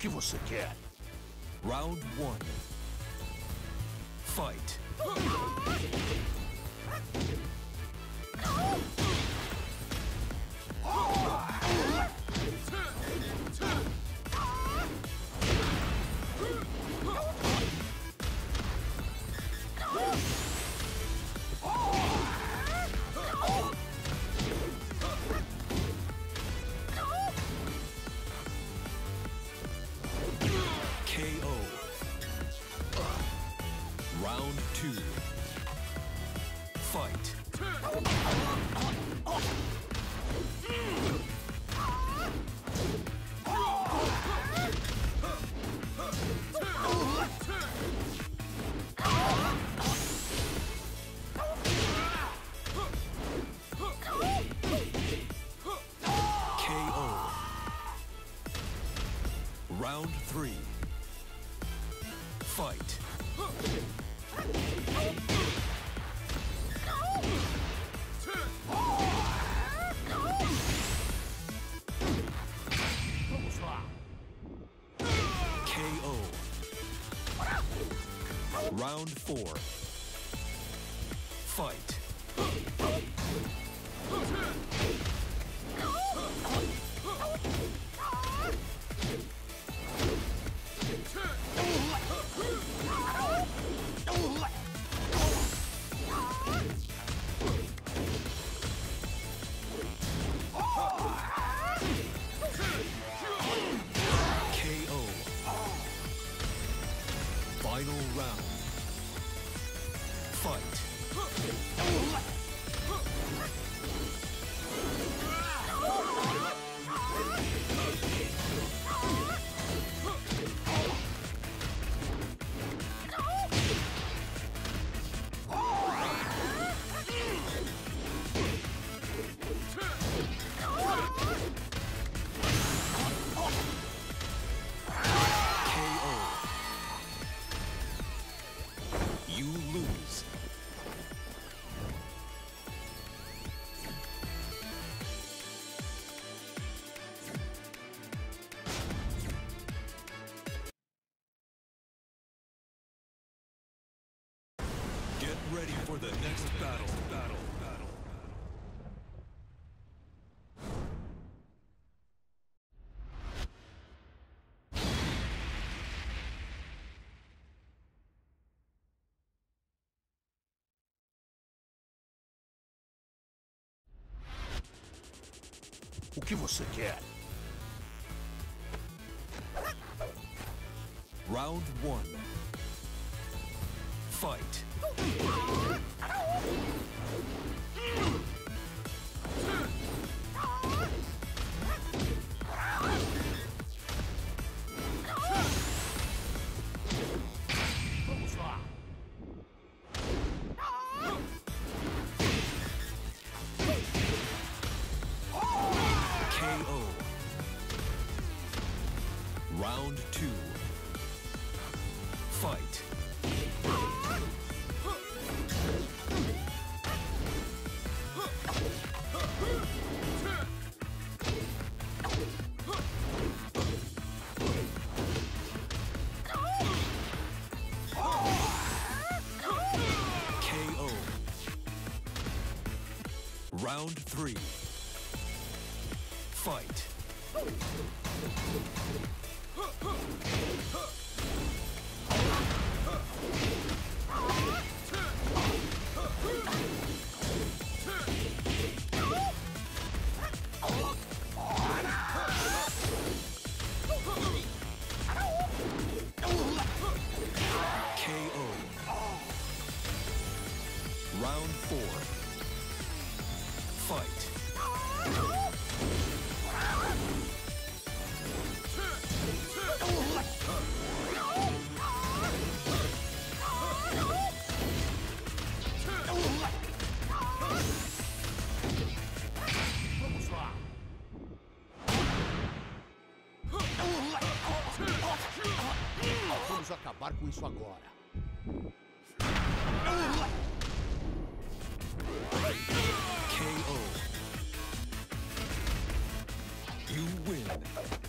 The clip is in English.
que você quer? Round 1. Fight. KO. Round 2. Fight. KO. Round 3. Fight. Vamos lá. KO. Round 4. Fight. KO. Final round. Fight. KO. You lose. Get ready for the next battle. O que você quer? Round 1. Fight. Vamos lá. KO. Round 2. Fight. KO. Round 3. Fight. KO. Round 4. Fight. Vamos lá. Vamos acabar com isso agora. KO. You win.